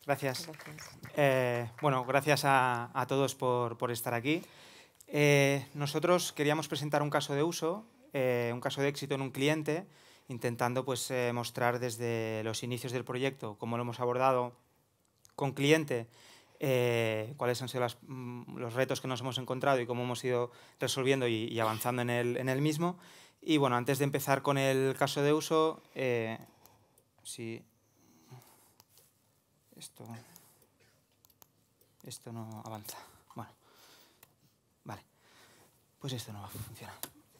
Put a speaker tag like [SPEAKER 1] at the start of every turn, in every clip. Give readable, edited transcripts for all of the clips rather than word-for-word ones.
[SPEAKER 1] Gracias.
[SPEAKER 2] Gracias.
[SPEAKER 1] Bueno, gracias a todos por estar aquí. Nosotros queríamos presentar un caso de uso, un caso de éxito en un cliente, intentando pues, mostrar desde los inicios del proyecto cómo lo hemos abordado con cliente, cuáles han sido los retos que nos hemos encontrado y cómo hemos ido resolviendo y avanzando en el mismo. Y bueno, antes de empezar con el caso de uso, si esto no avanza. Bueno, vale. Pues esto no va a funcionar.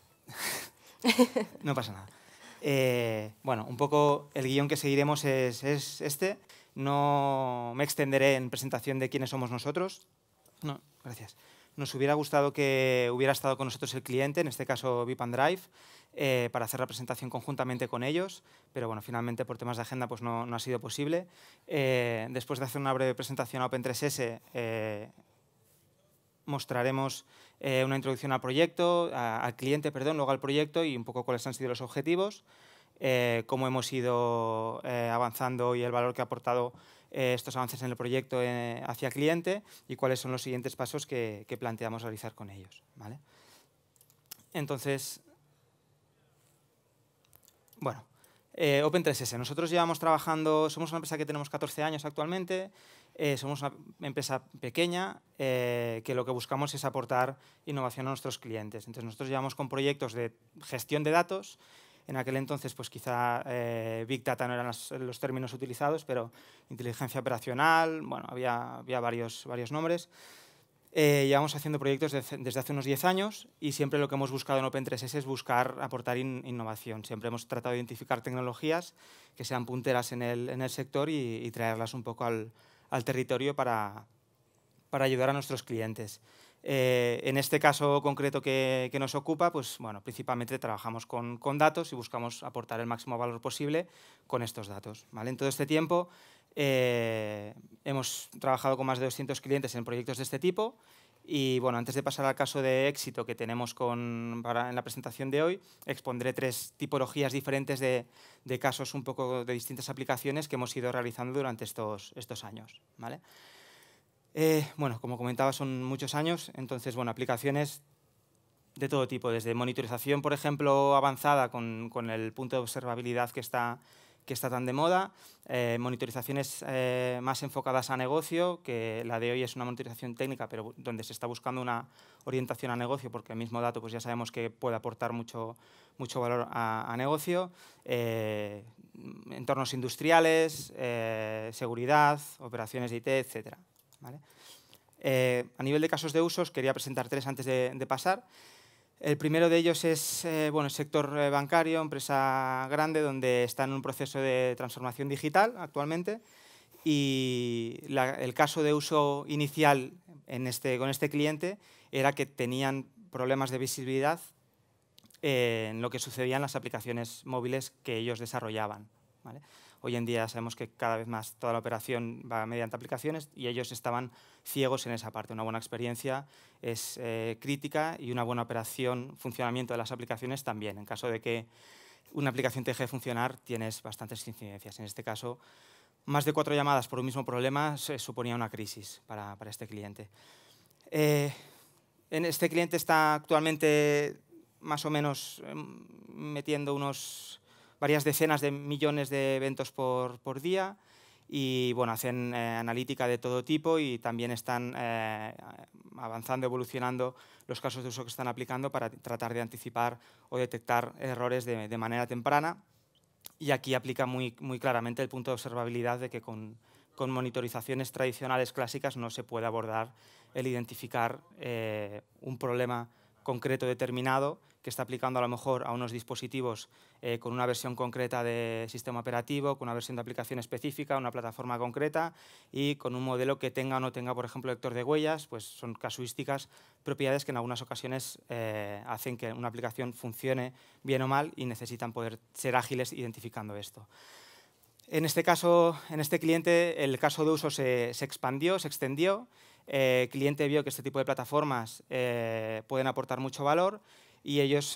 [SPEAKER 1] No pasa nada. Bueno, un poco el guión que seguiremos es este. No me extenderé en presentación de quiénes somos nosotros. No, gracias. Nos hubiera gustado que hubiera estado con nosotros el cliente, en este caso Bip Drive, para hacer la presentación conjuntamente con ellos, pero bueno, finalmente por temas de agenda pues no ha sido posible. Después de hacer una breve presentación a Open3S, mostraremos una introducción al proyecto, al cliente, perdón, luego al proyecto y un poco cuáles han sido los objetivos, cómo hemos ido avanzando y el valor que ha aportado estos avances en el proyecto hacia el cliente y cuáles son los siguientes pasos que planteamos realizar con ellos, ¿vale? Entonces, bueno, Open3S. Nosotros llevamos trabajando, somos una empresa que tenemos 14 años actualmente, somos una empresa pequeña que lo que buscamos es aportar innovación a nuestros clientes. Entonces, nosotros llevamos con proyectos de gestión de datos. En aquel entonces, pues quizá Big Data no eran los términos utilizados, pero inteligencia operacional, bueno, había varios nombres. Llevamos haciendo proyectos desde hace unos 10 años y siempre lo que hemos buscado en Open3S es buscar aportar innovación. Siempre hemos tratado de identificar tecnologías que sean punteras en el sector y traerlas un poco al territorio para ayudar a nuestros clientes. En este caso concreto que nos ocupa, pues, bueno, principalmente trabajamos con datos y buscamos aportar el máximo valor posible con estos datos, ¿vale? En todo este tiempo hemos trabajado con más de 200 clientes en proyectos de este tipo y, bueno, antes de pasar al caso de éxito que tenemos en la presentación de hoy, expondré 3 tipologías diferentes de casos un poco de distintas aplicaciones que hemos ido realizando durante estos años, ¿vale? Bueno, como comentaba, son muchos años, entonces, bueno, aplicaciones de todo tipo, desde monitorización, por ejemplo, avanzada con el punto de observabilidad que está tan de moda, monitorizaciones más enfocadas a negocio, que la de hoy es una monitorización técnica, pero donde se está buscando una orientación a negocio, porque el mismo dato pues ya sabemos que puede aportar mucho valor a negocio, entornos industriales, seguridad, operaciones de IT, etcétera, ¿vale? A nivel de casos de usos, quería presentar 3 antes de pasar. El primero de ellos es bueno, el sector bancario, empresa grande, donde está en un proceso de transformación digital actualmente. Y el caso de uso inicial con este cliente era que tenían problemas de visibilidad en lo que sucedía en las aplicaciones móviles que ellos desarrollaban, ¿vale? Hoy en día sabemos que cada vez más toda la operación va mediante aplicaciones y ellos estaban ciegos en esa parte. Una buena experiencia es crítica y una buena operación, funcionamiento de las aplicaciones también. En caso de que una aplicación te deje de funcionar, tienes bastantes incidencias. En este caso, más de 4 llamadas por un mismo problema suponía una crisis para este cliente. Este cliente está actualmente más o menos metiendo varias decenas de millones de eventos por día y, bueno, hacen analítica de todo tipo y también están avanzando, evolucionando los casos de uso que están aplicando para tratar de anticipar o detectar errores de manera temprana. Y aquí aplica muy claramente el punto de observabilidad de que con monitorizaciones tradicionales clásicas no se puede abordar el identificar un problema concreto determinado que está aplicando a lo mejor a unos dispositivos con una versión concreta de sistema operativo, con una versión de aplicación específica, una plataforma concreta y con un modelo que tenga o no tenga, por ejemplo, lector de huellas, pues son casuísticas, propiedades que en algunas ocasiones hacen que una aplicación funcione bien o mal y necesitan poder ser ágiles identificando esto. En este caso, en este cliente, el caso de uso se expandió, se extendió. El cliente vio que este tipo de plataformas pueden aportar mucho valor y ellos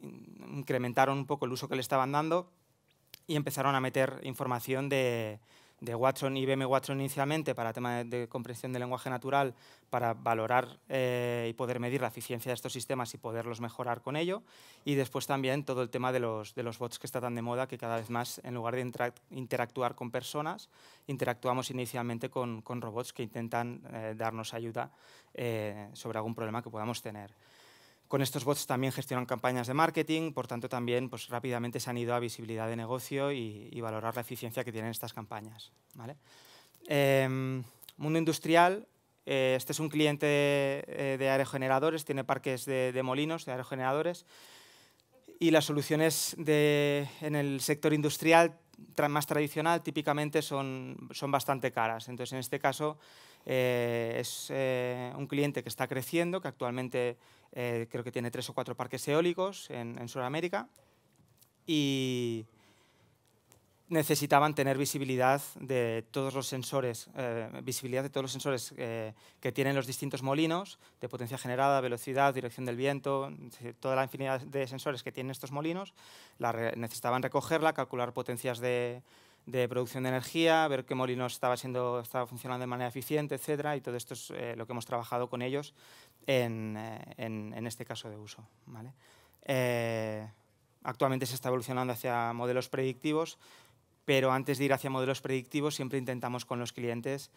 [SPEAKER 1] incrementaron un poco el uso que le estaban dando y empezaron a meter información de Watson y IBM Watson inicialmente para tema de comprensión del lenguaje natural, para valorar y poder medir la eficiencia de estos sistemas y poderlos mejorar con ello. Y después también todo el tema de los bots que está tan de moda, que cada vez más, en lugar de interactuar con personas, interactuamos inicialmente con robots que intentan darnos ayuda sobre algún problema que podamos tener. Con estos bots también gestionan campañas de marketing, por tanto también pues, rápidamente se han ido a visibilidad de negocio y valorar la eficiencia que tienen estas campañas, ¿vale? Mundo industrial, este es un cliente de aerogeneradores, tiene parques de molinos, de aerogeneradores, y las soluciones en el sector industrial más tradicional típicamente son bastante caras. Entonces, en este caso, es un cliente que está creciendo, que actualmente creo que tiene 3 o 4 parques eólicos en Sudamérica, y necesitaban tener visibilidad de todos los sensores, que tienen los distintos molinos, de potencia generada, velocidad, dirección del viento, toda la infinidad de sensores que tienen estos molinos. Necesitaban recogerla, calcular potencias de producción de energía, ver qué molino estaba funcionando de manera eficiente, etcétera, y todo esto es lo que hemos trabajado con ellos en este caso de uso, ¿vale? Actualmente se está evolucionando hacia modelos predictivos, pero antes de ir hacia modelos predictivos siempre intentamos con los clientes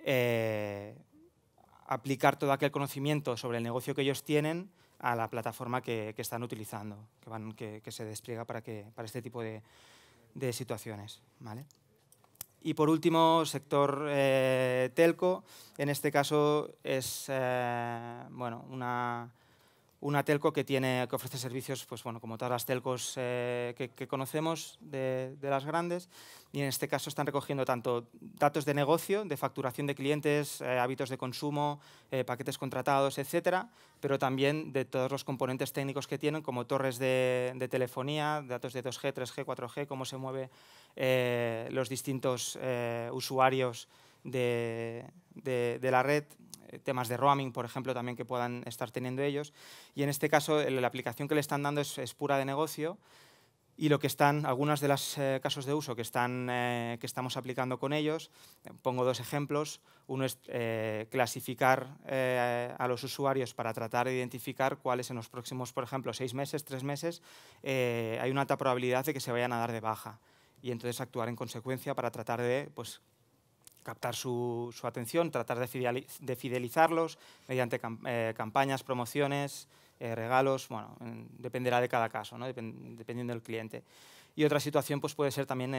[SPEAKER 1] aplicar todo aquel conocimiento sobre el negocio que ellos tienen a la plataforma que están utilizando, que se despliega para este tipo de situaciones, ¿vale? Y por último, sector telco. En este caso es bueno, una telco que ofrece servicios, pues, bueno, como todas las telcos que conocemos de las grandes, y en este caso están recogiendo tanto datos de negocio, de facturación de clientes, hábitos de consumo, paquetes contratados, etcétera, pero también de todos los componentes técnicos que tienen, como torres de telefonía, datos de 2G, 3G, 4G, cómo se mueven los distintos usuarios de la red, temas de roaming, por ejemplo, también que puedan estar teniendo ellos. Y en este caso, la aplicación que le están dando es pura de negocio, y algunos de los casos de uso que estamos aplicando con ellos, pongo 2 ejemplos. Uno es clasificar a los usuarios para tratar de identificar cuáles en los próximos, por ejemplo, 6 meses, 3 meses, hay una alta probabilidad de que se vayan a dar de baja, y entonces actuar en consecuencia para tratar de, pues, captar su atención, tratar de fidelizarlos mediante campañas, promociones, regalos, bueno, dependerá de cada caso, ¿no? Dependiendo del cliente. Y otra situación pues, puede ser también,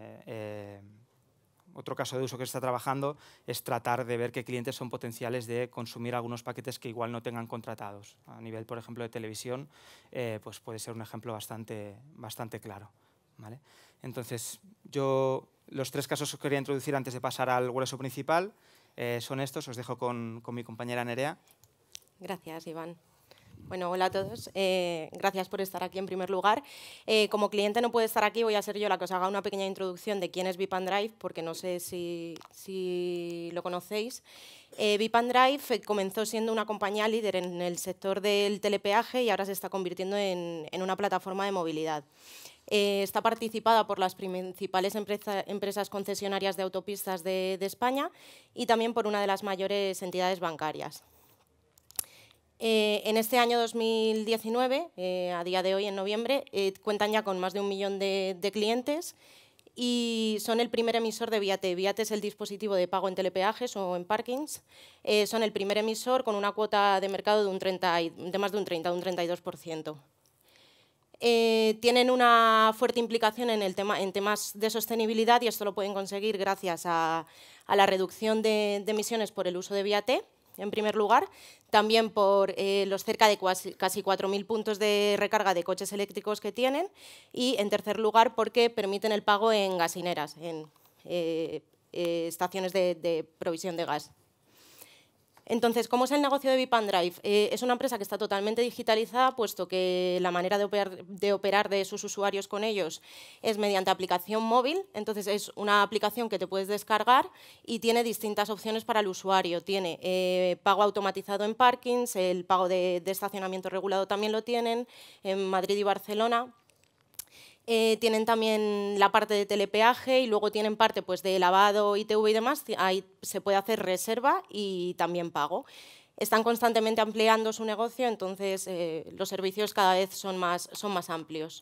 [SPEAKER 1] otro caso de uso que se está trabajando, es tratar de ver qué clientes son potenciales de consumir algunos paquetes que igual no tengan contratados. A nivel, por ejemplo, de televisión, pues puede ser un ejemplo bastante claro, ¿vale? Entonces, los 3 casos que os quería introducir antes de pasar al grueso principal son estos. Os dejo con mi compañera Nerea.
[SPEAKER 2] Gracias, Iván. Bueno, hola a todos. Gracias por estar aquí en primer lugar. Como cliente no puede estar aquí, voy a ser yo la que os haga una pequeña introducción de quién es Bip Drive, porque no sé si lo conocéis. Bip Drive comenzó siendo una compañía líder en el sector del telepeaje y ahora se está convirtiendo en una plataforma de movilidad. Está participada por las principales empresas concesionarias de autopistas de España y también por una de las mayores entidades bancarias. En este año 2019, a día de hoy, en noviembre, cuentan ya con más de 1 millón de clientes y son el primer emisor de Viate. Viate es el dispositivo de pago en telepeajes o en parkings. Son el primer emisor con una cuota de mercado de más de un 32%. Tienen una fuerte implicación en temas de sostenibilidad, y esto lo pueden conseguir gracias a la reducción de emisiones por el uso de Viate, en primer lugar, también por los cerca de casi 4.000 puntos de recarga de coches eléctricos que tienen, y en tercer lugar porque permiten el pago en gasineras, en estaciones de provisión de gas. Entonces, ¿cómo es el negocio de Bip Drive? Es una empresa que está totalmente digitalizada, puesto que la manera de operar de sus usuarios con ellos es mediante aplicación móvil. Entonces, es una aplicación que te puedes descargar y tiene distintas opciones para el usuario. Tiene pago automatizado en parkings, el pago de estacionamiento regulado también lo tienen, en Madrid y Barcelona. Tienen también la parte de telepeaje y luego tienen parte pues, de lavado, ITV y demás. Ahí se puede hacer reserva y también pago. Están constantemente ampliando su negocio, entonces los servicios cada vez son más amplios.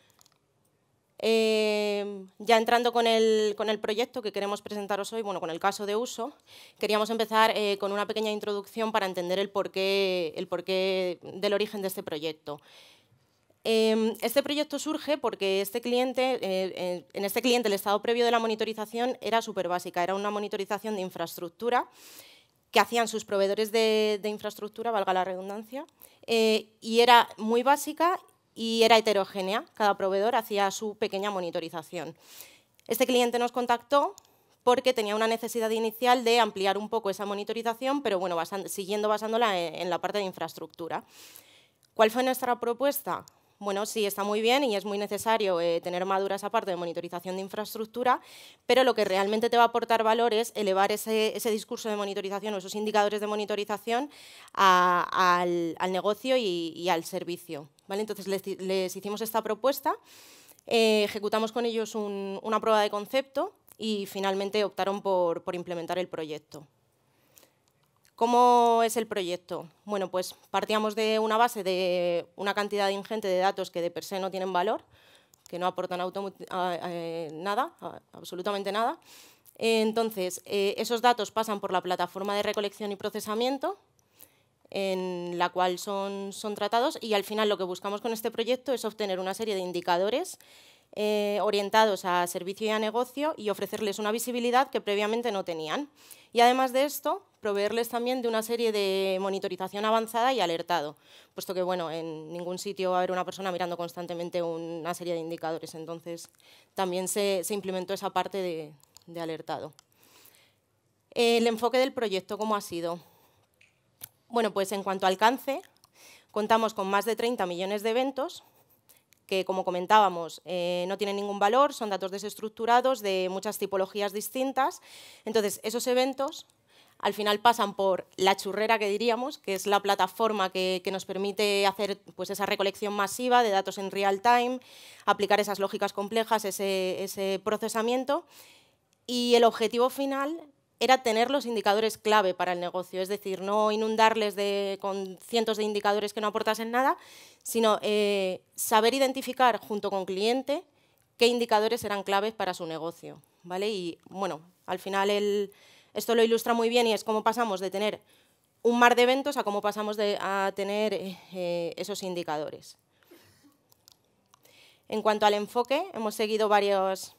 [SPEAKER 2] Ya entrando con el proyecto que queremos presentaros hoy, bueno, con el caso de uso, queríamos empezar con una pequeña introducción para entender el porqué del origen de este proyecto. Este proyecto surge porque en este cliente el estado previo de la monitorización era súper básica, era una monitorización de infraestructura que hacían sus proveedores de infraestructura, valga la redundancia, y era muy básica y era heterogénea, cada proveedor hacía su pequeña monitorización. Este cliente nos contactó porque tenía una necesidad inicial de ampliar un poco esa monitorización, pero bueno, siguiendo basándola en la parte de infraestructura. ¿Cuál fue nuestra propuesta? Bueno, sí, está muy bien y es muy necesario tener madura esa parte de monitorización de infraestructura, pero lo que realmente te va a aportar valor es elevar ese discurso de monitorización o esos indicadores de monitorización al negocio y al servicio, ¿vale? Entonces, les hicimos esta propuesta, ejecutamos con ellos una prueba de concepto y finalmente optaron por implementar el proyecto. ¿Cómo es el proyecto? Bueno, pues partíamos de una base de una cantidad ingente de datos que de per se no tienen valor, que no aportan nada, absolutamente nada. Entonces, esos datos pasan por la plataforma de recolección y procesamiento, en la cual son tratados, y al final lo que buscamos con este proyecto es obtener una serie de indicadores orientados a servicio y a negocio y ofrecerles una visibilidad que previamente no tenían. Y además de esto, proveerles también de una serie de monitorización avanzada y alertado, puesto que bueno, en ningún sitio va a haber una persona mirando constantemente una serie de indicadores, entonces también se implementó esa parte de alertado. El enfoque del proyecto, ¿cómo ha sido? Bueno, pues en cuanto a alcance, contamos con más de 30 millones de eventos, que, como comentábamos, no tienen ningún valor, son datos desestructurados de muchas tipologías distintas. Entonces, esos eventos al final pasan por la churrera, que diríamos, que es la plataforma que nos permite hacer pues, esa recolección masiva de datos en real time, aplicar esas lógicas complejas, ese procesamiento. Y el objetivo final era tener los indicadores clave para el negocio, es decir, no inundarles con cientos de indicadores que no aportasen nada, sino saber identificar junto con cliente qué indicadores eran claves para su negocio, ¿vale? Y bueno, al final esto lo ilustra muy bien y es cómo pasamos de tener un mar de eventos a cómo pasamos a tener esos indicadores. En cuanto al enfoque, hemos seguido varios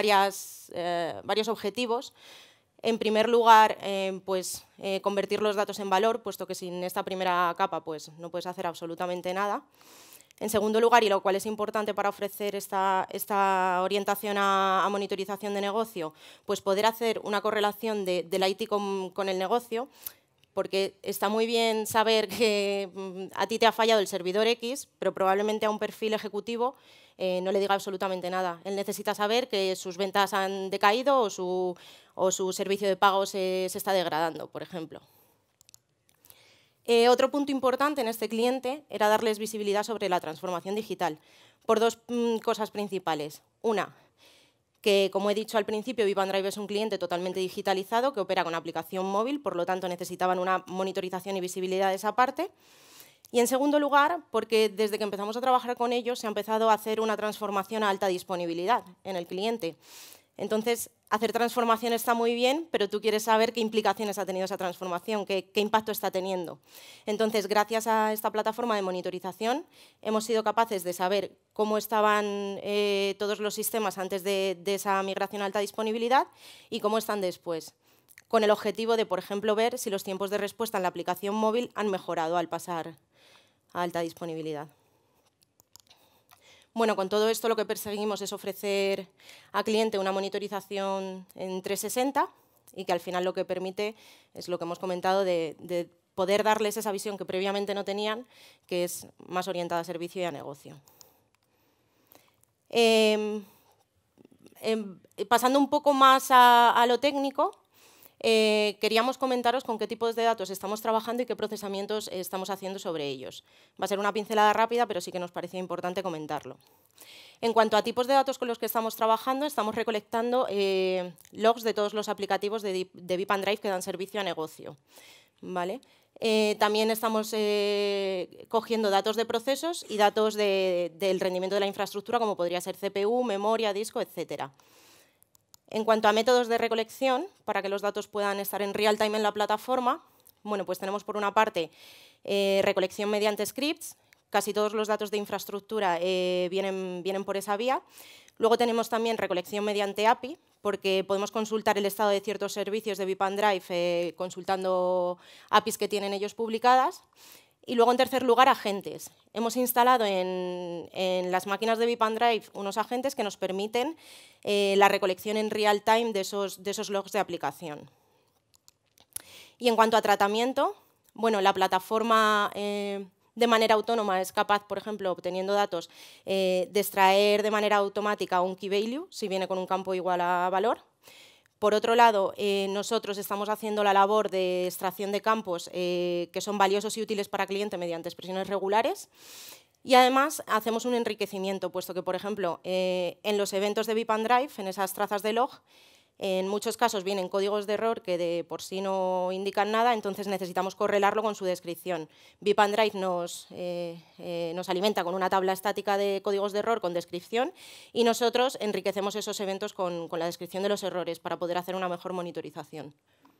[SPEAKER 2] objetivos. En primer lugar, convertir los datos en valor, puesto que sin esta primera capa pues, no puedes hacer absolutamente nada. En segundo lugar, y lo cual es importante para ofrecer esta orientación a monitorización de negocio, pues poder hacer una correlación del IT con el negocio, porque está muy bien saber que a ti te ha fallado el servidor X, pero probablemente a un perfil ejecutivo no le diga absolutamente nada. Él necesita saber que sus ventas han decaído o su servicio de pago se está degradando, por ejemplo. Otro punto importante en este cliente era darles visibilidad sobre la transformación digital, por dos cosas principales. Una, que como he dicho al principio, Bip Drive es un cliente totalmente digitalizado que opera con aplicación móvil, por lo tanto necesitaban una monitorización y visibilidad de esa parte. Y en segundo lugar, porque desde que empezamos a trabajar con ellos se ha empezado a hacer una transformación a alta disponibilidad en el cliente. Entonces, hacer transformación está muy bien, pero tú quieres saber qué implicaciones ha tenido esa transformación, qué impacto está teniendo. Entonces, gracias a esta plataforma de monitorización, hemos sido capaces de saber cómo estaban todos los sistemas antes de esa migración a alta disponibilidad y cómo están después, con el objetivo de, por ejemplo, ver si los tiempos de respuesta en la aplicación móvil han mejorado al pasar a alta disponibilidad. Bueno, con todo esto lo que perseguimos es ofrecer al cliente una monitorización en 360 y que al final lo que permite es lo que hemos comentado de poder darles esa visión que previamente no tenían, que es más orientada a servicio y a negocio. Pasando un poco más a lo técnico, queríamos comentaros con qué tipos de datos estamos trabajando y qué procesamientos estamos haciendo sobre ellos. Va a ser una pincelada rápida, pero sí que nos parecía importante comentarlo. En cuanto a tipos de datos con los que estamos trabajando, estamos recolectando logs de todos los aplicativos de Bip Drive que dan servicio a negocio, ¿vale? También estamos cogiendo datos de procesos y datos del rendimiento de la infraestructura, como podría ser CPU, memoria, disco, etcétera. En cuanto a métodos de recolección, para que los datos puedan estar en real time en la plataforma, bueno, pues tenemos por una parte recolección mediante scripts. Casi todos los datos de infraestructura vienen por esa vía. Luego tenemos también recolección mediante API, porque podemos consultar el estado de ciertos servicios de Bip Drive consultando APIs que tienen ellos publicadas. Y luego, en tercer lugar, agentes. Hemos instalado en las máquinas de Bip Drive unos agentes que nos permiten la recolección en real time de esos logs de aplicación. Y en cuanto a tratamiento, bueno, la plataforma de manera autónoma es capaz, por ejemplo, obteniendo datos, de extraer de manera automática un key value, si viene con un campo igual a valor. Por otro lado, nosotros estamos haciendo la labor de extracción de campos que son valiosos y útiles para el cliente mediante expresiones regulares. Y además hacemos un enriquecimiento, puesto que, por ejemplo, en los eventos de Bip Drive, en esas trazas de log, en muchos casos vienen códigos de error que de por sí no indican nada, entonces necesitamos correlarlo con su descripción. Bip Drive nos alimenta con una tabla estática de códigos de error con descripción y nosotros enriquecemos esos eventos con la descripción de los errores para poder hacer una mejor monitorización.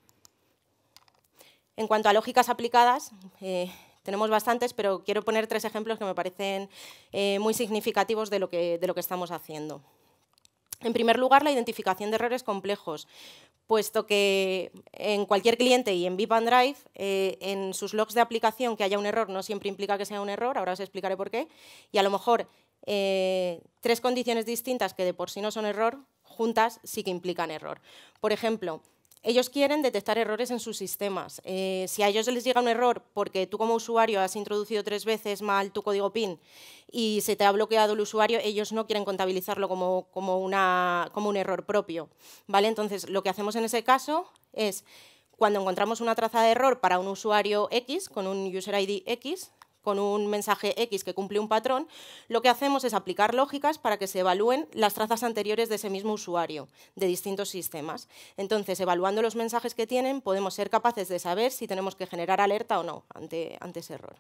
[SPEAKER 2] En cuanto a lógicas aplicadas, tenemos bastantes, pero quiero poner 3 ejemplos que me parecen muy significativos de lo que estamos haciendo. En primer lugar, la identificación de errores complejos, puesto que en cualquier cliente y en Bip Drive, en sus logs de aplicación que haya un error no siempre implica que sea un error, ahora os explicaré por qué, y a lo mejor 3 condiciones distintas que de por sí no son error, juntas sí que implican error. Por ejemplo, ellos quieren detectar errores en sus sistemas. Si a ellos les llega un error porque tú como usuario has introducido 3 veces mal tu código PIN y se te ha bloqueado el usuario, ellos no quieren contabilizarlo como un error propio, ¿vale? Entonces, lo que hacemos en ese caso es, cuando encontramos una traza de error para un usuario X, con un user ID X, con un mensaje X que cumple un patrón, lo que hacemos es aplicar lógicas para que se evalúen las trazas anteriores de ese mismo usuario, de distintos sistemas. Entonces, evaluando los mensajes que tienen, podemos ser capaces de saber si tenemos que generar alerta o no ante ese error.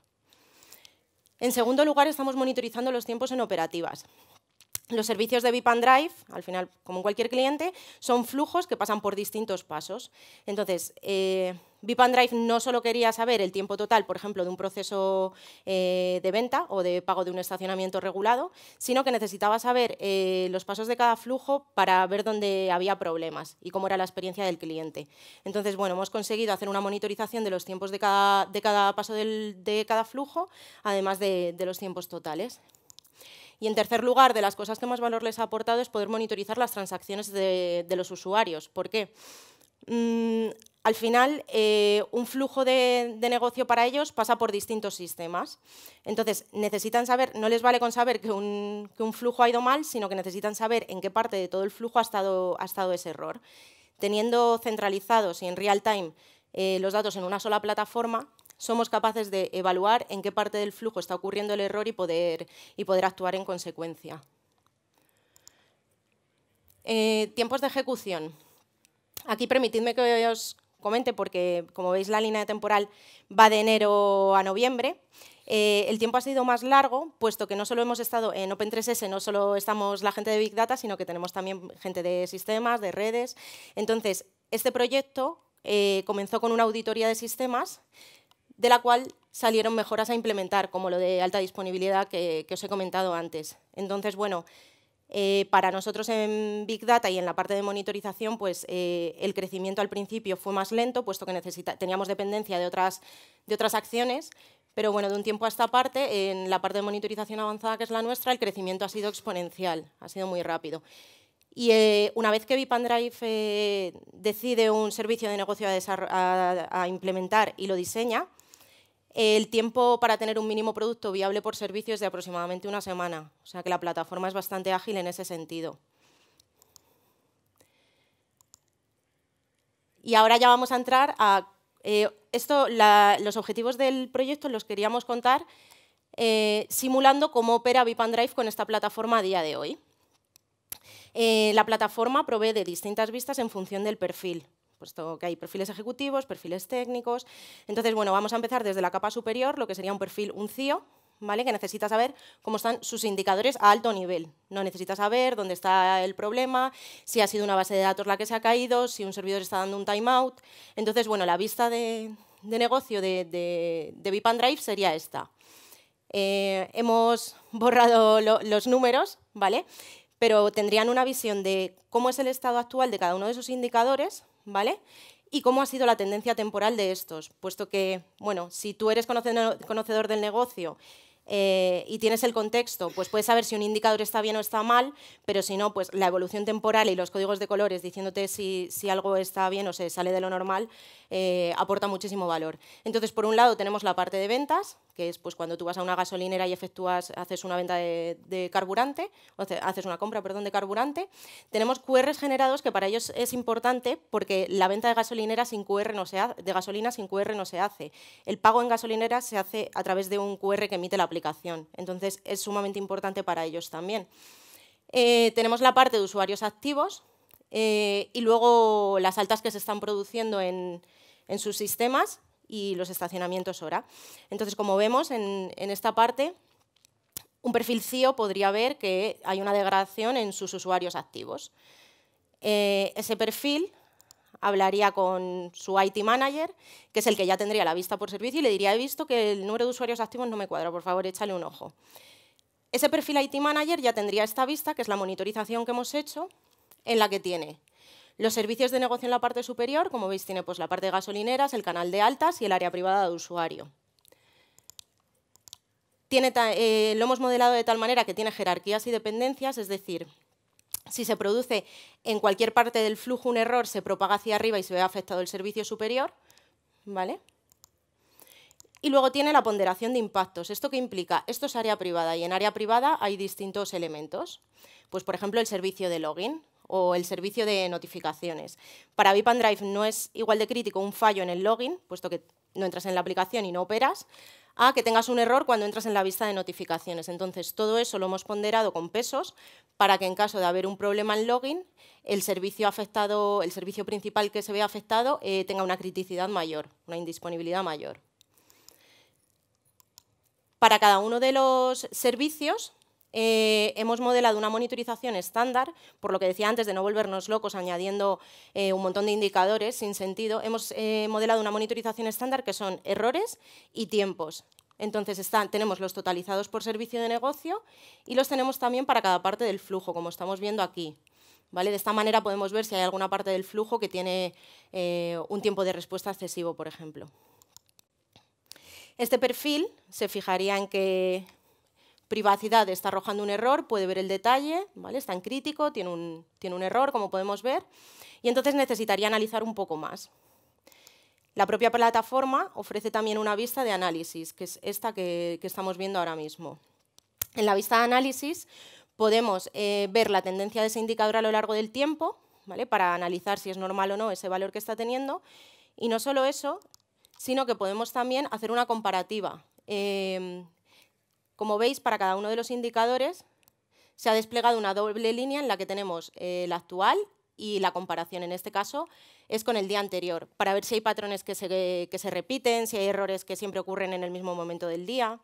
[SPEAKER 2] En segundo lugar, estamos monitorizando los tiempos en operativas. Los servicios de Bip Drive, al final, como en cualquier cliente, son flujos que pasan por distintos pasos. Entonces, Bip Drive no solo quería saber el tiempo total, por ejemplo, de un proceso de venta o de pago de un estacionamiento regulado, sino que necesitaba saber los pasos de cada flujo para ver dónde había problemas y cómo era la experiencia del cliente. Entonces, bueno, hemos conseguido hacer una monitorización de los tiempos de cada paso de cada flujo, además de los tiempos totales. Y en tercer lugar, de las cosas que más valor les ha aportado es poder monitorizar las transacciones de los usuarios. ¿Por qué? Al final, un flujo de negocio para ellos pasa por distintos sistemas. Entonces, necesitan saber, no les vale con saber que un flujo ha ido mal, sino que necesitan saber en qué parte de todo el flujo ha estado ese error. Teniendo centralizados y en real time los datos en una sola plataforma, somos capaces de evaluar en qué parte del flujo está ocurriendo el error y poder actuar en consecuencia. Tiempos de ejecución. Aquí permitidme que os comente, porque como veis la línea temporal va de enero a noviembre. El tiempo ha sido más largo, puesto que no solo hemos estado en Open3S, no solo estamos la gente de Big Data, sino que tenemos también gente de sistemas, de redes. Entonces, este proyecto comenzó con una auditoría de sistemas, de la cual salieron mejoras a implementar, como lo de alta disponibilidad que os he comentado antes. Entonces, bueno, para nosotros en Big Data y en la parte de monitorización, pues el crecimiento al principio fue más lento, puesto que teníamos dependencia de otras acciones, pero bueno, de un tiempo a esta parte, en la parte de monitorización avanzada, que es la nuestra, el crecimiento ha sido exponencial, ha sido muy rápido. Y una vez que Bip Drive decide un servicio de negocio a implementar y lo diseña, el tiempo para tener un mínimo producto viable por servicio es de aproximadamente una semana. O sea que la plataforma es bastante ágil en ese sentido. Y ahora ya vamos a entrar a... los objetivos del proyecto los queríamos contar simulando cómo opera Bip Drive con esta plataforma a día de hoy. La plataforma provee de distintas vistas en función del perfil, puesto que hay perfiles ejecutivos, perfiles técnicos. Entonces, bueno, vamos a empezar desde la capa superior, lo que sería un perfil, un CIO, ¿vale? Que necesita saber cómo están sus indicadores a alto nivel. No necesita saber dónde está el problema, si ha sido una base de datos la que se ha caído, si un servidor está dando un timeout. Entonces, bueno, la vista de negocio de Bip Drive sería esta. Hemos borrado los números, ¿vale? Pero tendrían una visión de cómo es el estado actual de cada uno de esos indicadores, ¿vale? Y cómo ha sido la tendencia temporal de estos, puesto que, bueno, si tú eres conocedor del negocio y tienes el contexto, pues puedes saber si un indicador está bien o está mal, pero si no, pues la evolución temporal y los códigos de colores diciéndote si algo está bien o se sale de lo normal, aporta muchísimo valor. Entonces, por un lado tenemos la parte de ventas, que es pues, cuando tú vas a una gasolinera y haces una venta de carburante, o haces una compra, perdón, de carburante. Tenemos QRs generados, que para ellos es importante porque la venta de gasolina sin QR no se hace. El pago en gasolineras se hace a través de un QR que emite la aplicación. Entonces, es sumamente importante para ellos también. Tenemos la parte de usuarios activos y luego las altas que se están produciendo en sus sistemas y los estacionamientos hora. Entonces, como vemos en esta parte, un perfil CIO podría ver que hay una degradación en sus usuarios activos. Ese perfil hablaría con su IT manager, que es el que ya tendría la vista por servicio, y le diría, he visto que el número de usuarios activos no me cuadra, por favor, échale un ojo. Ese perfil IT manager ya tendría esta vista, que es la monitorización que hemos hecho, en la que tiene los servicios de negocio en la parte superior, como veis tiene pues, la parte de gasolineras, el canal de altas y el área privada de usuario. Lo hemos modelado de tal manera que tiene jerarquías y dependencias, es decir, si se produce en cualquier parte del flujo un error, se propaga hacia arriba y se ve afectado el servicio superior, ¿vale? Y luego tiene la ponderación de impactos. ¿Esto qué implica? Esto es área privada y en área privada hay distintos elementos. Pues, por ejemplo, el servicio de login o el servicio de notificaciones. Para Bip Drive no es igual de crítico un fallo en el login, puesto que no entras en la aplicación y no operas, a que tengas un error cuando entras en la vista de notificaciones. Entonces, todo eso lo hemos ponderado con pesos para que en caso de haber un problema en login, el servicio afectado, el servicio principal que se vea afectado tenga una criticidad mayor, una indisponibilidad mayor. Para cada uno de los servicios hemos modelado una monitorización estándar, por lo que decía antes de no volvernos locos añadiendo un montón de indicadores sin sentido. Hemos modelado una monitorización estándar que son errores y tiempos. Entonces tenemos los totalizados por servicio de negocio y los tenemos también para cada parte del flujo, como estamos viendo aquí. ¿Vale? De esta manera podemos ver si hay alguna parte del flujo que tiene un tiempo de respuesta excesivo, por ejemplo. Este perfil se fijaría en que privacidad está arrojando un error, puede ver el detalle, ¿vale? Está en crítico, tiene un error, como podemos ver, y entonces necesitaría analizar un poco más. La propia plataforma ofrece también una vista de análisis, que es esta que estamos viendo ahora mismo. En la vista de análisis podemos ver la tendencia de ese indicador a lo largo del tiempo, ¿vale? Para analizar si es normal o no ese valor que está teniendo, y no solo eso, sino que podemos también hacer una comparativa. Como veis, para cada uno de los indicadores se ha desplegado una doble línea en la que tenemos la actual y la comparación. En este caso es con el día anterior, para ver si hay patrones que se repiten, si hay errores que siempre ocurren en el mismo momento del día.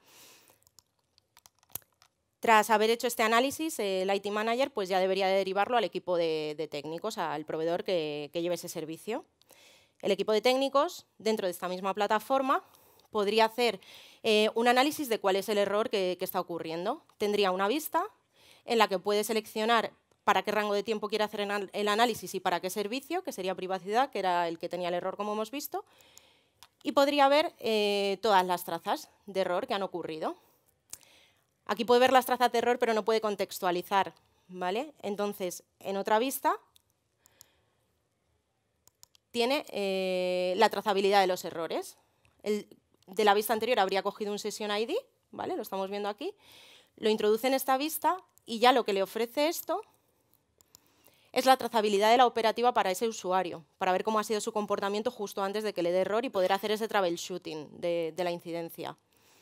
[SPEAKER 2] Tras haber hecho este análisis, el IT Manager pues ya debería derivarlo al equipo de técnicos, al proveedor que lleve ese servicio. El equipo de técnicos, dentro de esta misma plataforma, podría hacer un análisis de cuál es el error que está ocurriendo. Tendría una vista en la que puede seleccionar para qué rango de tiempo quiere hacer el análisis y para qué servicio, que sería privacidad, que era el que tenía el error, como hemos visto, y podría ver todas las trazas de error que han ocurrido. Aquí puede ver las trazas de error, pero no puede contextualizar, ¿vale? Entonces, en otra vista tiene la trazabilidad de los errores. De la vista anterior habría cogido un Session ID, ¿vale? Lo estamos viendo aquí. Lo introduce en esta vista y ya lo que le ofrece esto es la trazabilidad de la operativa para ese usuario, para ver cómo ha sido su comportamiento justo antes de que le dé error y poder hacer ese troubleshooting de la incidencia.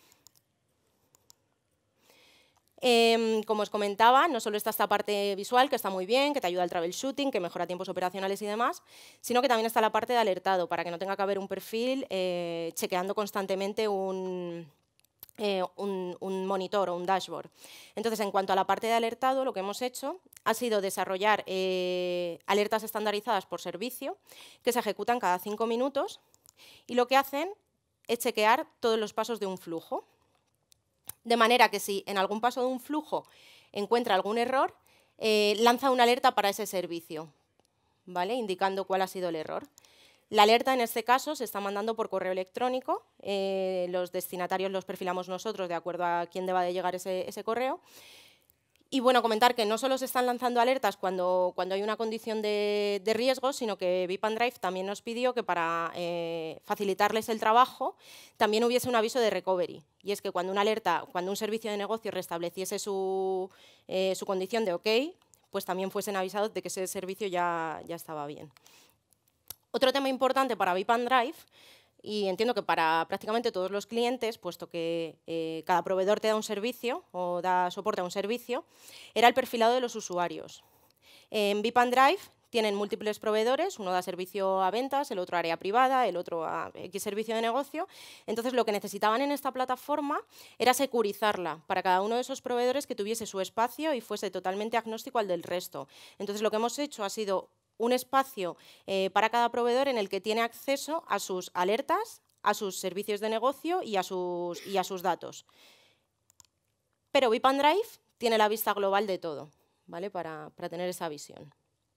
[SPEAKER 2] Como os comentaba, no solo está esta parte visual, que está muy bien, que te ayuda al troubleshooting, que mejora tiempos operacionales y demás, sino que también está la parte de alertado, para que no tenga que haber un perfil chequeando constantemente un monitor o un dashboard. Entonces, en cuanto a la parte de alertado, lo que hemos hecho ha sido desarrollar alertas estandarizadas por servicio que se ejecutan cada 5 minutos y lo que hacen es chequear todos los pasos de un flujo. De manera que si en algún paso de un flujo encuentra algún error, lanza una alerta para ese servicio, ¿vale? Indicando cuál ha sido el error. La alerta en este caso se está mandando por correo electrónico, los destinatarios los perfilamos nosotros de acuerdo a quién deba de llegar ese correo. Y bueno, comentar que no solo se están lanzando alertas cuando hay una condición de riesgo, sino que Bip Drive también nos pidió que para facilitarles el trabajo también hubiese un aviso de recovery. Y es que cuando un servicio de negocio restableciese su condición de OK, pues también fuesen avisados de que ese servicio ya estaba bien. Otro tema importante para Bip Drive, y entiendo que para prácticamente todos los clientes, puesto que cada proveedor te da un servicio o da soporte a un servicio, era el perfilado de los usuarios. En Bip Drive tienen múltiples proveedores, uno da servicio a ventas, el otro a área privada, el otro a X servicio de negocio. Entonces, lo que necesitaban en esta plataforma era securizarla para cada uno de esos proveedores, que tuviese su espacio y fuese totalmente agnóstico al del resto. Entonces, lo que hemos hecho ha sido un espacio para cada proveedor en el que tiene acceso a sus alertas, a sus servicios de negocio y a sus datos. Pero Bip Drive tiene la vista global de todo, ¿vale? Para tener esa visión.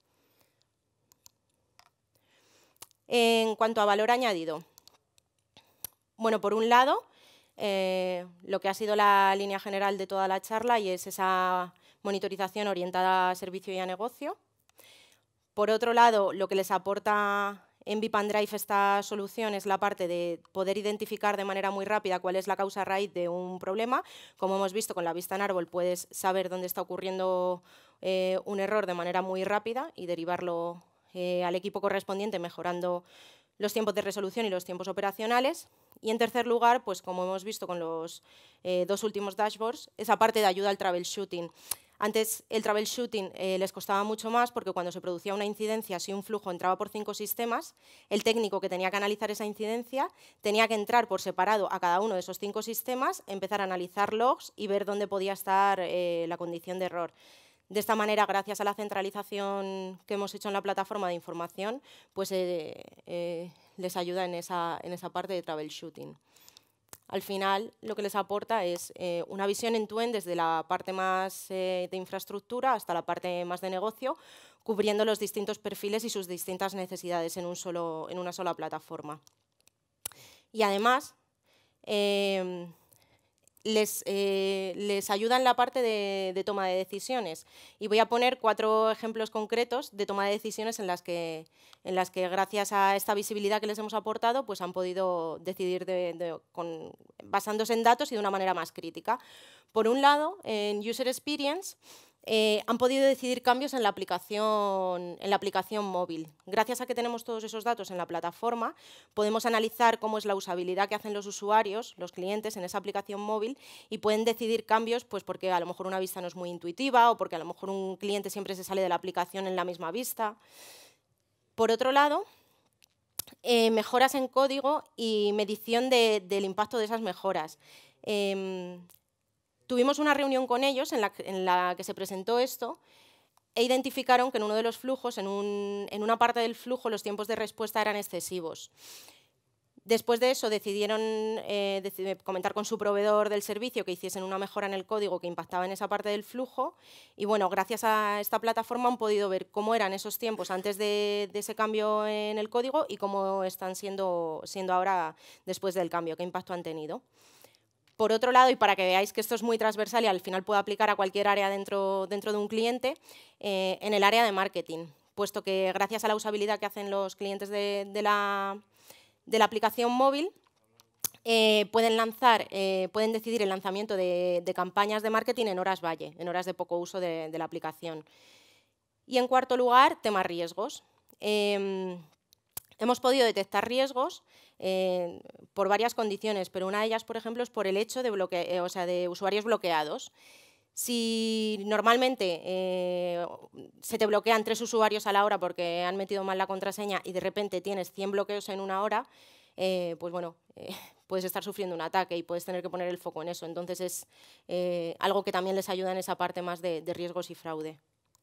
[SPEAKER 2] En cuanto a valor añadido, bueno, por un lado, lo que ha sido la línea general de toda la charla, y es esa monitorización orientada a servicio y a negocio. Por otro lado, lo que les aporta en Bip Drive esta solución es la parte de poder identificar de manera muy rápida cuál es la causa raíz de un problema. Como hemos visto con la vista en árbol, puedes saber dónde está ocurriendo un error de manera muy rápida y derivarlo al equipo correspondiente, mejorando los tiempos de resolución y los tiempos operacionales. Y en tercer lugar, pues como hemos visto con los dos últimos dashboards, esa parte de ayuda al troubleshooting. Antes el troubleshooting les costaba mucho más porque cuando se producía una incidencia, si un flujo entraba por 5 sistemas, el técnico que tenía que analizar esa incidencia tenía que entrar por separado a cada uno de esos 5 sistemas, empezar a analizar logs y ver dónde podía estar la condición de error. De esta manera, gracias a la centralización que hemos hecho en la plataforma de información, pues les ayuda en esa parte de troubleshooting. Al final, lo que les aporta es una visión end-to-end desde la parte más de infraestructura hasta la parte más de negocio, cubriendo los distintos perfiles y sus distintas necesidades en una sola plataforma. Y además, les ayuda en la parte de toma de decisiones. Y voy a poner 4 ejemplos concretos de toma de decisiones en las que gracias a esta visibilidad que les hemos aportado, pues han podido decidir basándose en datos y de una manera más crítica. Por un lado, en User Experience, han podido decidir cambios en la aplicación móvil. Gracias a que tenemos todos esos datos en la plataforma, podemos analizar cómo es la usabilidad que hacen los usuarios, los clientes, en esa aplicación móvil y pueden decidir cambios pues porque a lo mejor una vista no es muy intuitiva o porque a lo mejor un cliente siempre se sale de la aplicación en la misma vista. Por otro lado, mejoras en código y medición del impacto de esas mejoras. Tuvimos una reunión con ellos en la que se presentó esto e identificaron que en uno de los flujos, en una parte del flujo, los tiempos de respuesta eran excesivos. Después de eso decidieron comentar con su proveedor del servicio que hiciesen una mejora en el código que impactaba en esa parte del flujo y bueno, gracias a esta plataforma han podido ver cómo eran esos tiempos antes de ese cambio en el código y cómo están siendo ahora después del cambio, qué impacto han tenido. Por otro lado, y para que veáis que esto es muy transversal y al final puede aplicar a cualquier área dentro de un cliente, en el área de marketing, puesto que gracias a la usabilidad que hacen los clientes de la aplicación móvil, pueden decidir el lanzamiento de campañas de marketing en horas valle, en horas de poco uso de la aplicación. Y en cuarto lugar, tema riesgos. Hemos podido detectar riesgos por varias condiciones, pero una de ellas, por ejemplo, es por el hecho de usuarios bloqueados. Si normalmente se te bloquean 3 usuarios a la hora porque han metido mal la contraseña y de repente tienes 100 bloqueos en una hora, pues bueno, puedes estar sufriendo un ataque y puedes tener que poner el foco en eso. Entonces es algo que también les ayuda en esa parte más de riesgos y fraude.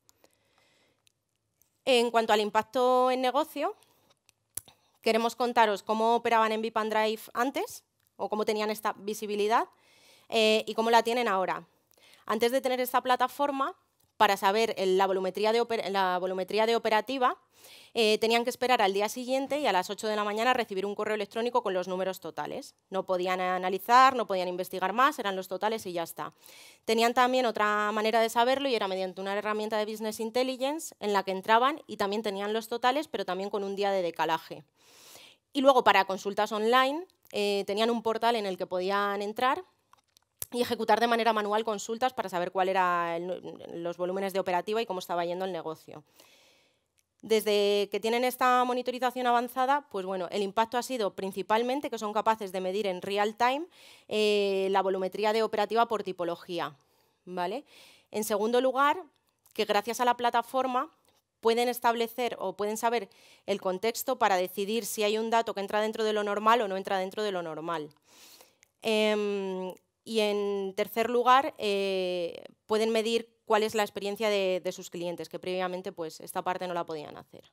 [SPEAKER 2] En cuanto al impacto en negocio, queremos contaros cómo operaban en Bip Drive antes, o cómo tenían esta visibilidad, y cómo la tienen ahora. Antes de tener esta plataforma, para saber la volumetría de operativa, tenían que esperar al día siguiente y a las 8 de la mañana recibir un correo electrónico con los números totales. No podían analizar, no podían investigar más, eran los totales y ya está. Tenían también otra manera de saberlo y era mediante una herramienta de Business Intelligence en la que entraban y también tenían los totales, pero también con un día de decalaje. Y luego, para consultas online, tenían un portal en el que podían entrar y ejecutar de manera manual consultas para saber cuáles eran los volúmenes de operativa y cómo estaba yendo el negocio. Desde que tienen esta monitorización avanzada, pues bueno, el impacto ha sido principalmente que son capaces de medir en real time la volumetría de operativa por tipología, ¿vale? En segundo lugar, que gracias a la plataforma pueden establecer o pueden saber el contexto para decidir si hay un dato que entra dentro de lo normal o no entra dentro de lo normal. Y en tercer lugar, pueden medir cuál es la experiencia de sus clientes, que previamente pues, esta parte no la podían hacer.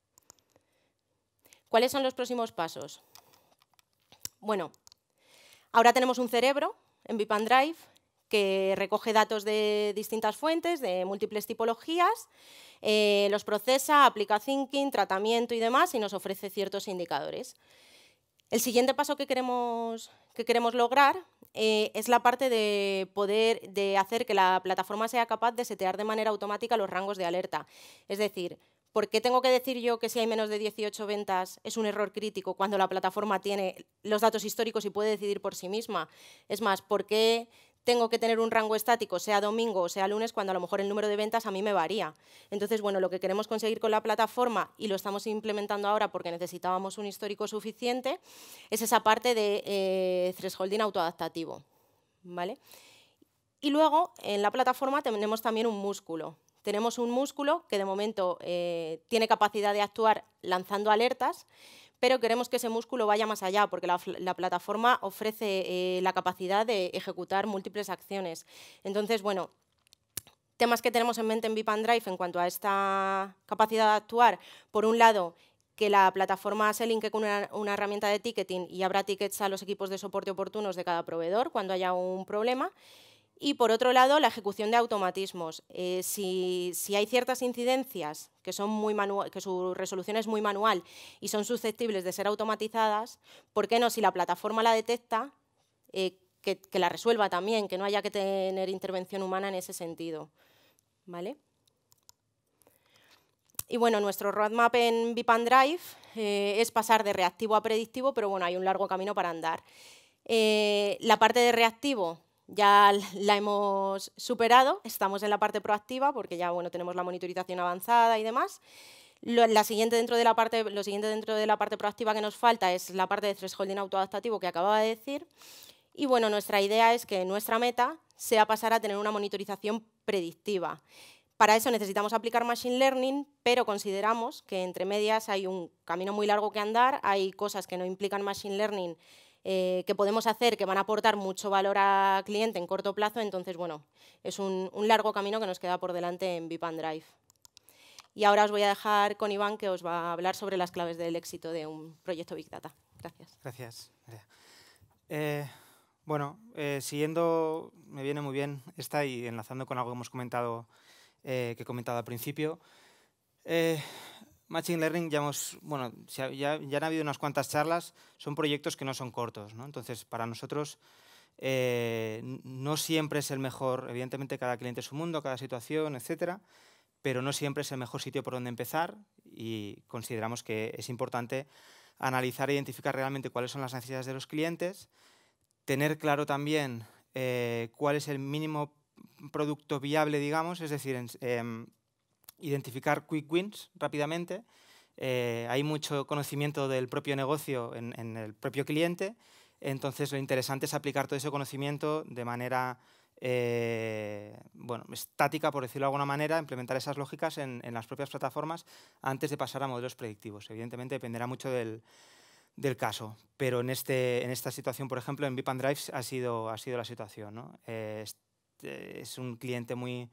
[SPEAKER 2] ¿Cuáles son los próximos pasos? Bueno, ahora tenemos un cerebro en Bip Drive que recoge datos de distintas fuentes, de múltiples tipologías, los procesa, aplica thinking, tratamiento y demás, y nos ofrece ciertos indicadores. El siguiente paso que queremos lograr es la parte de hacer que la plataforma sea capaz de setear de manera automática los rangos de alerta. Es decir, ¿por qué tengo que decir yo que si hay menos de 18 ventas es un error crítico cuando la plataforma tiene los datos históricos y puede decidir por sí misma? Es más, ¿por qué tengo que tener un rango estático, sea domingo o sea lunes, cuando a lo mejor el número de ventas a mí me varía? Entonces, bueno, lo que queremos conseguir con la plataforma, y lo estamos implementando ahora porque necesitábamos un histórico suficiente, es esa parte de thresholding autoadaptativo, ¿vale? Y luego, en la plataforma tenemos también un músculo. Tenemos un músculo que de momento tiene capacidad de actuar lanzando alertas, pero queremos que ese músculo vaya más allá, porque la plataforma ofrece la capacidad de ejecutar múltiples acciones. Entonces, bueno, temas que tenemos en mente en Bip Drive en cuanto a esta capacidad de actuar: por un lado, que la plataforma se linke con una herramienta de ticketing y abra tickets a los equipos de soporte oportunos de cada proveedor cuando haya un problema. Y, por otro lado, la ejecución de automatismos. Si hay ciertas incidencias que su resolución es muy manual y son susceptibles de ser automatizadas, ¿por qué no, si la plataforma la detecta, que la resuelva también, que no haya que tener intervención humana en ese sentido? ¿Vale? Y bueno, nuestro roadmap en Bip Drive es pasar de reactivo a predictivo, pero bueno, hay un largo camino para andar. La parte de reactivo ya la hemos superado, estamos en la parte proactiva porque ya bueno, tenemos la monitorización avanzada y demás. Lo siguiente dentro de la parte proactiva que nos falta es la parte de thresholding autoadaptativo que acababa de decir. Y bueno, nuestra idea es que nuestra meta sea pasar a tener una monitorización predictiva. Para eso necesitamos aplicar Machine Learning, pero consideramos que entre medias hay un camino muy largo que andar, hay cosas que no implican Machine Learning que podemos hacer, que van a aportar mucho valor al cliente en corto plazo. Entonces, bueno, es un largo camino que nos queda por delante en Bip Drive. Y ahora os voy a dejar con Iván, que os va a hablar sobre las claves del éxito de un proyecto Big Data. Gracias.
[SPEAKER 1] Gracias, Nerea. Bueno, siguiendo, me viene muy bien esta y enlazando con algo que hemos comentado, que he comentado al principio. Machine Learning, ya han habido unas cuantas charlas, son proyectos que no son cortos, ¿no? Entonces, para nosotros no siempre es el mejor, evidentemente cada cliente es un mundo, cada situación, etcétera, pero no siempre es el mejor sitio por donde empezar, y consideramos que es importante analizar e identificar realmente cuáles son las necesidades de los clientes, tener claro también cuál es el mínimo producto viable, digamos, es decir, identificar quick wins rápidamente. Hay mucho conocimiento del propio negocio en el propio cliente, entonces lo interesante es aplicar todo ese conocimiento de manera bueno, estática, por decirlo de alguna manera, implementar esas lógicas en las propias plataformas antes de pasar a modelos predictivos. Evidentemente dependerá mucho del caso, pero en esta situación, por ejemplo, en Bip Drive ha sido la situación, ¿no? Es un cliente muy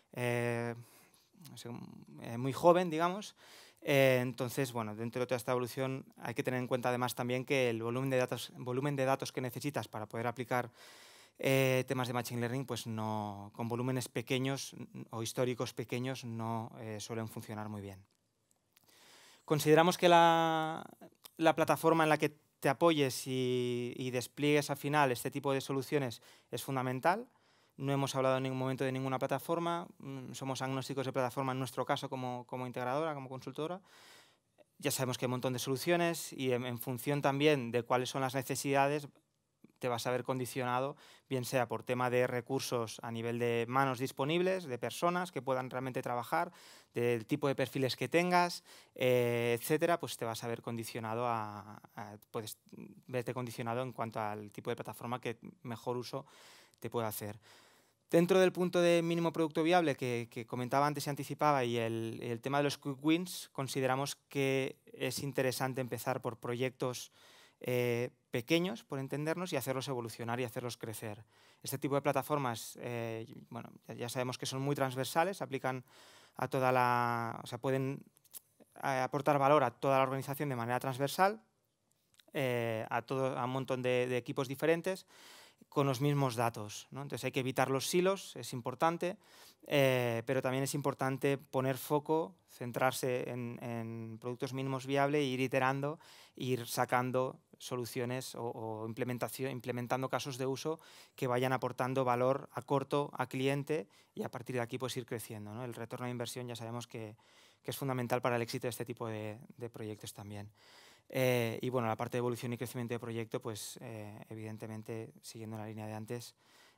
[SPEAKER 1] joven, digamos. Entonces, bueno, dentro de toda esta evolución hay que tener en cuenta además también que el volumen de datos que necesitas para poder aplicar temas de Machine Learning, pues no, con volúmenes pequeños o históricos pequeños no suelen funcionar muy bien. Consideramos que la plataforma en la que te apoyes y despliegues al final este tipo de soluciones es fundamental. No hemos hablado en ningún momento de ninguna plataforma, somos agnósticos de plataforma en nuestro caso como integradora, como consultora. Ya sabemos que hay un montón de soluciones y en función también de cuáles son las necesidades te vas a ver condicionado, bien sea por tema de recursos a nivel de manos disponibles, de personas que puedan realmente trabajar, del tipo de perfiles que tengas, etcétera, pues te vas a ver condicionado puedes verte condicionado en cuanto al tipo de plataforma que mejor uso te puede hacer. Dentro del punto de mínimo producto viable que comentaba antes y anticipaba y el tema de los quick wins, consideramos que es interesante empezar por proyectos pequeños, por entendernos, y hacerlos evolucionar y hacerlos crecer. Este tipo de plataformas, bueno, ya sabemos que son muy transversales, aplican a toda o sea, pueden aportar valor a toda la organización de manera transversal, a un montón de equipos diferentes, con los mismos datos, ¿no? Entonces hay que evitar los silos, es importante, pero también es importante poner foco, centrarse en productos mínimos viables e ir iterando, ir sacando soluciones o implementando casos de uso que vayan aportando valor a corto, a cliente, y a partir de aquí pues ir creciendo, ¿no? El retorno de inversión ya sabemos que es fundamental para el éxito de este tipo de proyectos también. Y bueno, la parte de evolución y crecimiento de proyecto, pues evidentemente, siguiendo la línea de antes,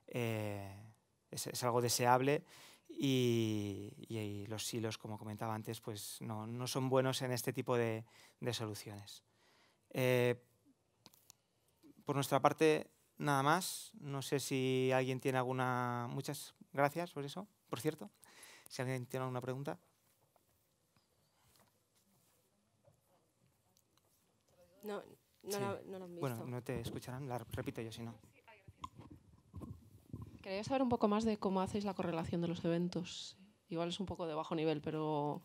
[SPEAKER 1] es algo deseable y los silos, como comentaba antes, pues no son buenos en este tipo de soluciones. Por nuestra parte, nada más. No sé si alguien tiene alguna... Muchas gracias por eso, por cierto. Si alguien tiene alguna pregunta.
[SPEAKER 2] No
[SPEAKER 1] Sí.
[SPEAKER 2] lo han visto.
[SPEAKER 1] Bueno, no te escucharán, la repito yo si no.
[SPEAKER 3] Quería saber un poco más de cómo hacéis la correlación de los eventos. Igual es un poco de bajo nivel, pero...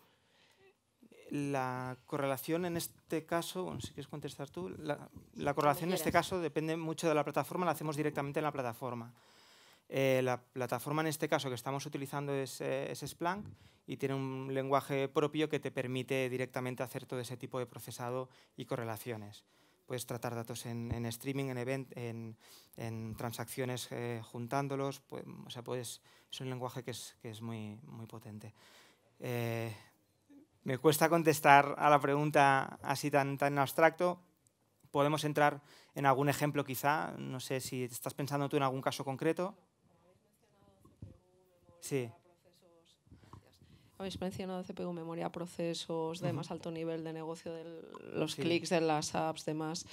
[SPEAKER 1] La correlación en este caso, bueno, si quieres contestar tú, la correlación en este caso depende mucho de la plataforma, la hacemos directamente en la plataforma. La plataforma en este caso que estamos utilizando es Splunk y tiene un lenguaje propio que te permite directamente hacer todo ese tipo de procesado y correlaciones. Puedes tratar datos en streaming, en transacciones juntándolos, pues, o sea, es un lenguaje que es muy potente. Me cuesta contestar a la pregunta así tan abstracto. Podemos entrar en algún ejemplo quizá, no sé si estás pensando tú en algún caso concreto. Sí.
[SPEAKER 3] Habéis mencionado CPU, memoria, procesos de más alto nivel de negocio, de los clics de las apps, demás.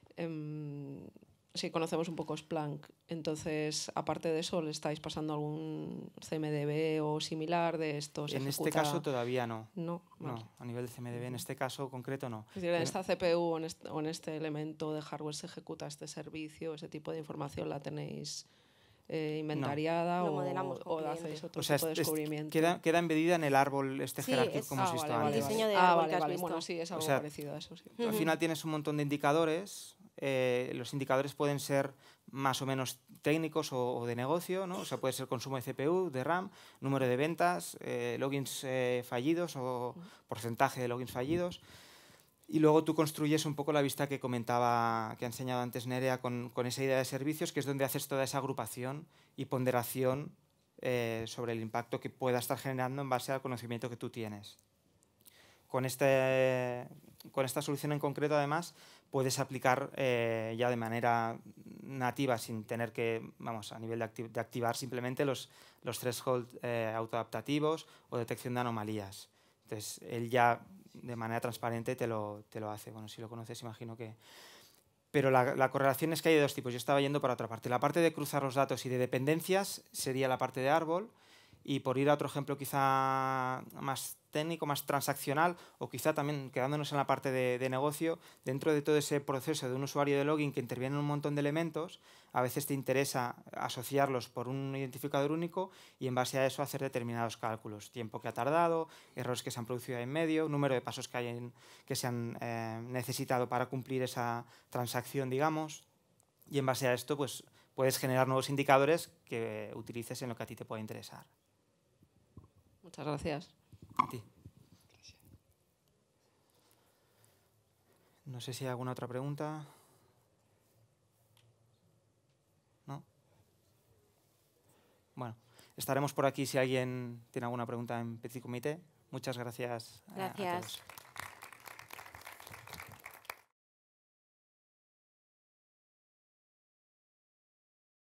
[SPEAKER 3] Sí, conocemos un poco Splunk. Entonces, aparte de eso, ¿le estáis pasando algún CMDB o similar de estos?
[SPEAKER 1] En este caso todavía no.
[SPEAKER 3] No, vale.
[SPEAKER 1] No, a nivel de CMDB en este caso concreto no.
[SPEAKER 3] Es decir, en esta CPU o en este elemento de hardware se ejecuta este servicio, ese tipo de información la tenéis inventariada o hacéis otro tipo de descubrimiento.
[SPEAKER 1] Queda embedida en el árbol jerárquico como hemos visto antes.
[SPEAKER 2] El diseño de árbol que has
[SPEAKER 3] vale.
[SPEAKER 2] visto.
[SPEAKER 3] Bueno, sí, es algo parecido a eso. Sí.
[SPEAKER 1] Al final tienes un montón de indicadores. Los indicadores pueden ser más o menos técnicos o de negocio, ¿no? O sea, puede ser consumo de CPU, de RAM, número de ventas, logins fallidos o porcentaje de logins fallidos. Y luego tú construyes un poco la vista que comentaba, que ha enseñado antes Nerea con esa idea de servicios, que es donde haces toda esa agrupación y ponderación sobre el impacto que pueda estar generando en base al conocimiento que tú tienes. Con esta solución en concreto, además, puedes aplicar ya de manera nativa, sin tener que, vamos, a nivel de activar simplemente los threshold autoadaptativos o detección de anomalías. Entonces, él ya de manera transparente te lo hace. Bueno, si lo conoces, imagino que... Pero la correlación es que hay de dos tipos. Yo estaba yendo para otra parte. La parte de cruzar los datos y de dependencias sería la parte de árbol. Y por ir a otro ejemplo quizá más técnico, más transaccional, o quizá también quedándonos en la parte de negocio, dentro de todo ese proceso de un usuario de login que interviene en un montón de elementos, a veces te interesa asociarlos por un identificador único y en base a eso hacer determinados cálculos. Tiempo que ha tardado, errores que se han producido ahí en medio, número de pasos que se han necesitado para cumplir esa transacción, digamos. Y en base a esto pues, puedes generar nuevos indicadores que utilices en lo que a ti te pueda interesar.
[SPEAKER 3] Muchas gracias.
[SPEAKER 1] A ti. Gracias. No sé si hay alguna otra pregunta. ¿No? Bueno, estaremos por aquí si alguien tiene alguna pregunta en Petit Comité. Muchas gracias.
[SPEAKER 2] Gracias.
[SPEAKER 1] A todos.